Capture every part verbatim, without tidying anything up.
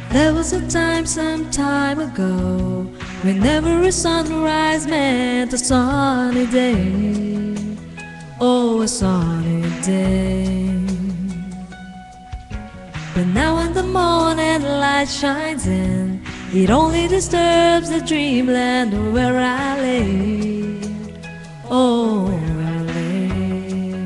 There was a time some time ago when every sunrise meant a sunny day. Oh, a sunny day. But now when the morning light shines in, it only disturbs the dreamland where I lay. Oh, where I lay.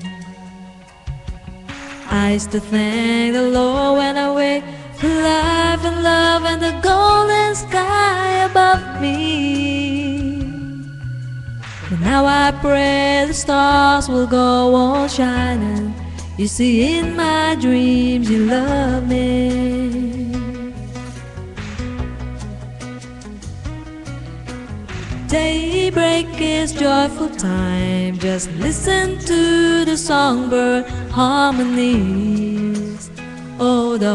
I used to thank the Lord when I wake for life and love and the golden sky above me. But now I pray the stars will go on shining. You see, in my dreams you love me. Daybreak is joyful time. Just listen to the songbird harmonies. Oh, the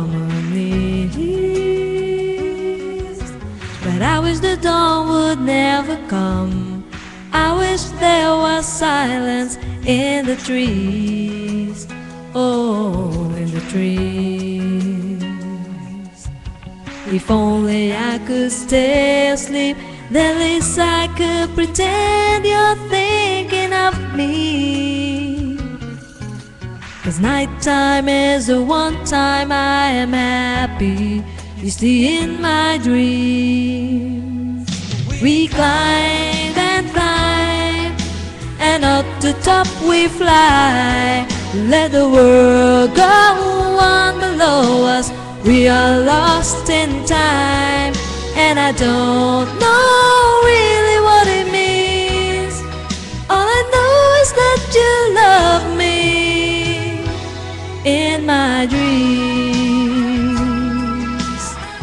harmonies. But I wish the dawn would never come. I wish there was silence in the trees. Oh, in the trees. If only I could stay asleep, then at least I could pretend you're thinking of me. 'Cause nighttime is the one time I am happy. You see, in my dreams we climb and climb, and up the top we fly. Let the world go on below us. We are lost in time, and I don't know really what it means. All I know is that you love me in my dreams.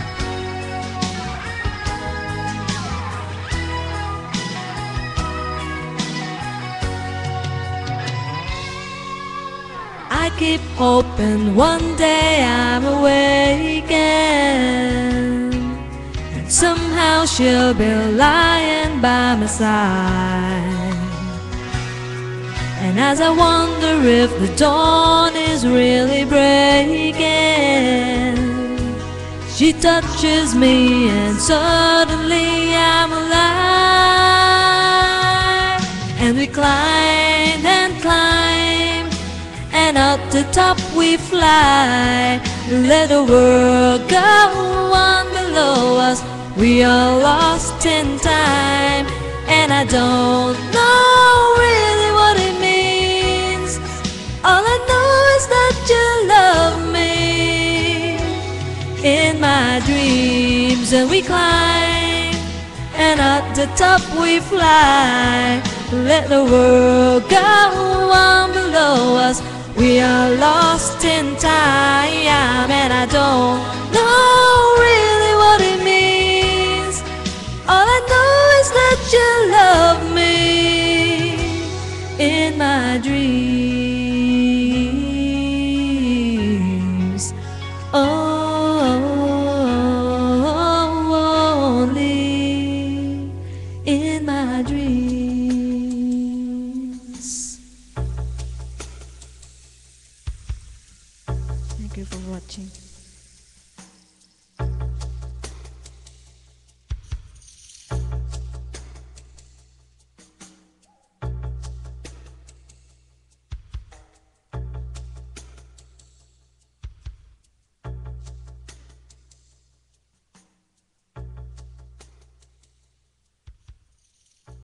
I keep hoping one day I'm awakened, and somehow she'll be lying by my side. And as I wonder if the dawn is really breaking, she touches me and suddenly I'm alive. And we climb and climb, and up the top we fly. Let the world go on below us. We are lost in time, and I don't know really what it means. All I know is that you love me in my dreams. And we climb, and at the top we fly. Let the world go on below us. We are lost in time, and I don't know really what it means. All I know is that you love me in my dreams. Oh, only in my dreams. Thank you for watching.